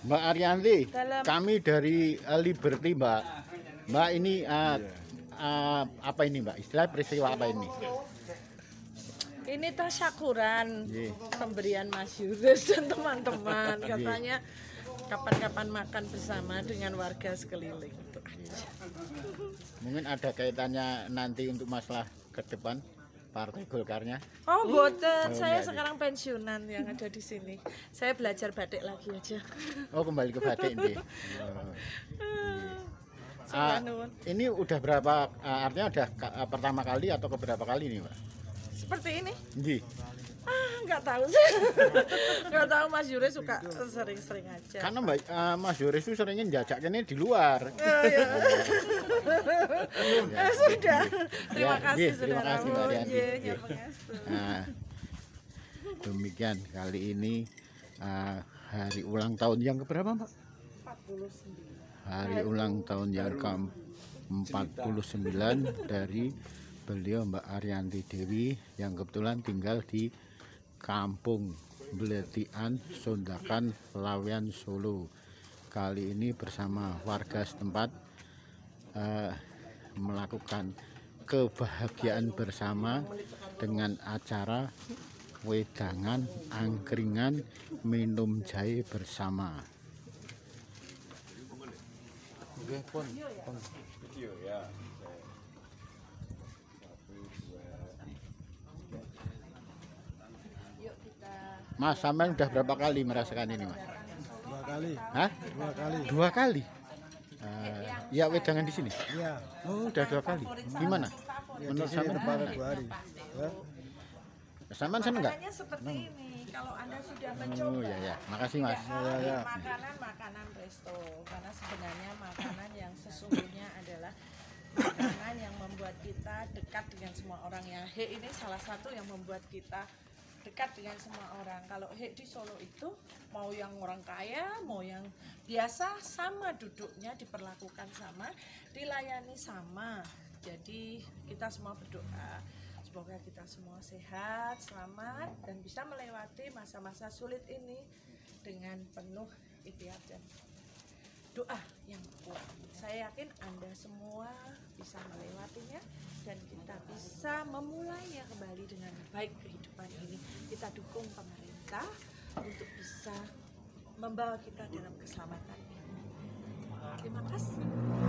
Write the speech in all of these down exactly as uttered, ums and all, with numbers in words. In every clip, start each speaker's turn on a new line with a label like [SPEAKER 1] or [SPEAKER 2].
[SPEAKER 1] Mbak Arianti,
[SPEAKER 2] Dalam...
[SPEAKER 1] kami dari uh, Liberty, Mbak. Mbak ini uh, uh, apa ini, Mbak? Istilah peristiwa apa ini?
[SPEAKER 2] Ini tasyakuran
[SPEAKER 1] yeah.
[SPEAKER 2] pemberian Mas Yuris dan teman-teman. Katanya kapan-kapan makan bersama dengan warga sekeliling. Itu aja.
[SPEAKER 1] Mungkin ada kaitannya nanti untuk masalah ke depan Partai Golkarnya.
[SPEAKER 2] Oh, boten.
[SPEAKER 1] Oh,
[SPEAKER 2] saya
[SPEAKER 1] enggak,
[SPEAKER 2] sekarang pensiunan yang ada di sini. Saya belajar batik lagi aja.
[SPEAKER 1] Oh, kembali ke batik ini. Oh. Uh, ini udah berapa? Uh, artinya udah uh, pertama kali atau keberapa kali nih, Mbak?
[SPEAKER 2] Seperti ini?
[SPEAKER 1] Iya.
[SPEAKER 2] Ah, nggak tahu sih. Nggak tahu, Mas Yuris suka sering-sering aja.
[SPEAKER 1] Karena Mbak uh, Mas Yuris itu seringnya jajak ini di luar.
[SPEAKER 2] Oh, ya. Ya, sudah. Terima
[SPEAKER 1] ya,
[SPEAKER 2] kasih
[SPEAKER 1] iya,
[SPEAKER 2] sudah.
[SPEAKER 1] Terima kasih Mbak Arianti.
[SPEAKER 2] Ya, ya,
[SPEAKER 1] nah, demikian kali ini uh, hari ulang tahun yang keberapa, Mbak?
[SPEAKER 2] empat puluh sembilan.
[SPEAKER 1] Hari ulang tahun yang ke empat puluh sembilan dari beliau Mbak Arianti Dewi yang kebetulan tinggal di Kampung Beletian, Sondakan, Lawean, Solo. Kali ini bersama warga setempat uh, melakukan kebahagiaan bersama dengan acara wedangan, angkringan, minum jahe bersama. Oke, pon, pon. Video ya. Mas, sampean udah berapa kali merasakan ini, Mas?
[SPEAKER 3] Dua kali.
[SPEAKER 1] Hah?
[SPEAKER 3] Dua kali.
[SPEAKER 1] Dua kali. Uh, ya wedangan di sini.
[SPEAKER 3] Iya.
[SPEAKER 1] Oh, udah dua kali. Gimana?
[SPEAKER 3] Ya,
[SPEAKER 1] menurut sampean
[SPEAKER 3] gimana?
[SPEAKER 1] gimana?
[SPEAKER 3] Dua hari. Ya.
[SPEAKER 1] Sampean seneng nggak?
[SPEAKER 2] Makanannya seperti ini. Kalau Anda sudah mencoba.
[SPEAKER 1] Oh ya ya. Makasih, Mas.
[SPEAKER 2] Ya,
[SPEAKER 3] ya, ya.
[SPEAKER 2] Makanan-makanan resto. Karena sebenarnya makanan yang sesungguhnya adalah makanan yang membuat kita dekat dengan semua orang. Ya, He ini salah satu yang membuat kita dekat dengan semua orang. Kalau He di Solo itu mau yang orang kaya, mau yang biasa sama duduknya, diperlakukan sama, dilayani sama. Jadi kita semua berdoa semoga kita semua sehat, selamat dan bisa melewati masa-masa sulit ini dengan penuh ikhtiar dan doa yang kuat. Saya yakin Anda semua bisa melewatinya dan kita bisa memulainya kembali dengan baik kehidupan ini. Kita dukung pemerintah untuk bisa membawa kita dalam keselamatan ini. Terima kasih.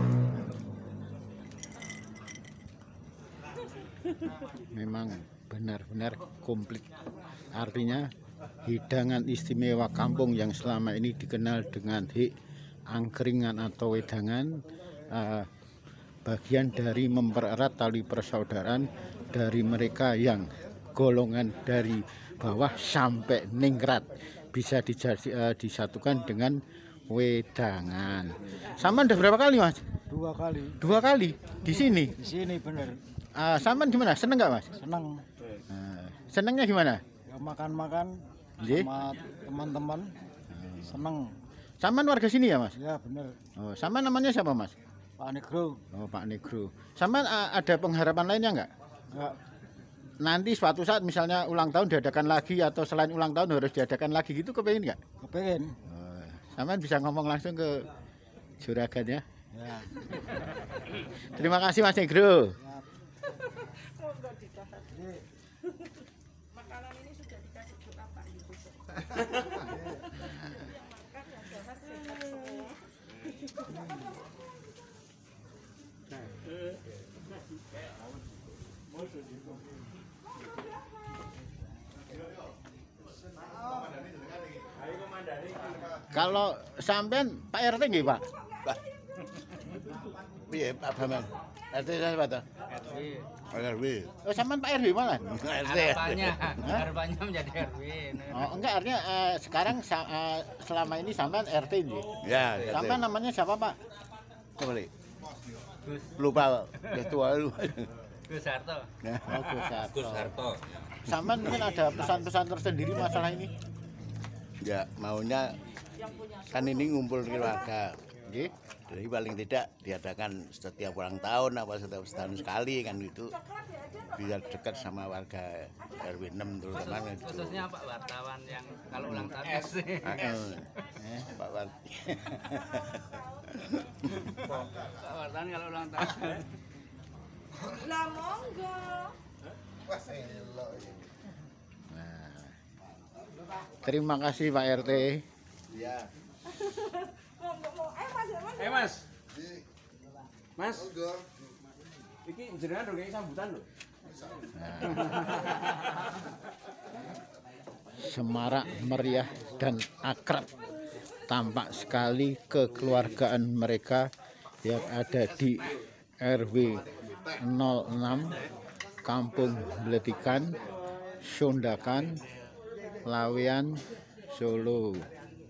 [SPEAKER 1] Memang benar-benar komplit. Artinya hidangan istimewa kampung yang selama ini dikenal dengan hik, angkringan atau wedangan, uh, bagian dari mempererat tali persaudaraan dari mereka yang golongan dari bawah sampai ningrat bisa dijadi, uh, disatukan dengan wedangan. Sama udah berapa kali, Mas?
[SPEAKER 3] Dua kali.
[SPEAKER 1] Dua kali di sini.
[SPEAKER 3] Di sini bener.
[SPEAKER 1] Uh, Saman gimana? Seneng nggak, Mas?
[SPEAKER 3] Senang.
[SPEAKER 1] Uh, senengnya gimana?
[SPEAKER 3] Ya, makan-makan
[SPEAKER 1] Ye?
[SPEAKER 3] sama teman-teman. Senang.
[SPEAKER 1] Saman warga sini ya, Mas?
[SPEAKER 3] Ya bener.
[SPEAKER 1] Oh, sama namanya siapa, Mas?
[SPEAKER 3] Pak Negro.
[SPEAKER 1] Oh, Pak Negro. Saman uh, ada pengharapan lainnya nggak?
[SPEAKER 3] Enggak.
[SPEAKER 1] Nanti suatu saat misalnya ulang tahun diadakan lagi atau selain ulang tahun harus diadakan lagi gitu, kepengen nggak?
[SPEAKER 3] Kepengen.
[SPEAKER 1] Oh, Saman bisa ngomong langsung ke juragan ya?
[SPEAKER 3] Ya.
[SPEAKER 1] Terima kasih, Mas Negro.
[SPEAKER 2] Makanan ini sudah dikasih doa Pak Yusuf.
[SPEAKER 1] Kalau sampean Pak R T nggih, Pak?
[SPEAKER 4] Pak. Piye Pak Bambang? R T siapa tuh?
[SPEAKER 5] R W.
[SPEAKER 4] R W.
[SPEAKER 1] Oh, sampean Pak R W malah?
[SPEAKER 4] R T.
[SPEAKER 5] Harapannya, harapannya menjadi R W.
[SPEAKER 1] Oh, enggak, artinya uh, sekarang uh, selama ini sampean R T nggih.
[SPEAKER 4] Ya, R T.
[SPEAKER 1] Sampean namanya siapa, Pak?
[SPEAKER 4] Kembali. Lupa, udah tua lu.
[SPEAKER 5] Gus Harto.
[SPEAKER 1] Oh, Gus Harto.
[SPEAKER 6] Gus Harto.
[SPEAKER 1] Sampean mungkin ada pesan-pesan tersendiri masalah ini?
[SPEAKER 4] Ya, maunya kan ini ngumpul keluarga.
[SPEAKER 1] Nggih.
[SPEAKER 4] Jadi paling tidak diadakan setiap ulang tahun apa setiap setahun sekali kan itu biar dekat sama warga R W enam terutama gitu.
[SPEAKER 5] Khususnya Pak wartawan yang kalau ulang tahun
[SPEAKER 4] Eh, Pak
[SPEAKER 5] Pak wartawan kalau ulang tahun.
[SPEAKER 2] Lah monggo.
[SPEAKER 1] Nah, terima kasih Pak R T.
[SPEAKER 4] Iya.
[SPEAKER 2] Monggo mau eh Mas Herman.
[SPEAKER 6] Eh Mas. Mas. Iki jenengan dong kayak sambutan lho.
[SPEAKER 1] Semarak, meriah dan akrab, tampak sekali kekeluargaan mereka yang ada di R W nol enam Kampung Bletikan, Sondakan, Lawean, Solo.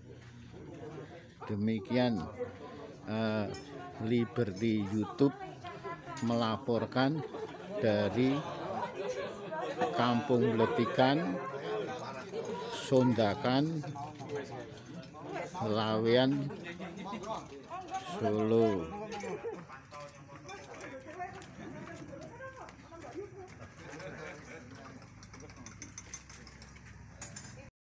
[SPEAKER 1] Demikian uh, Liberty YouTube melaporkan dari Kampung Bletikan, Sondakan, Lawean, Solo.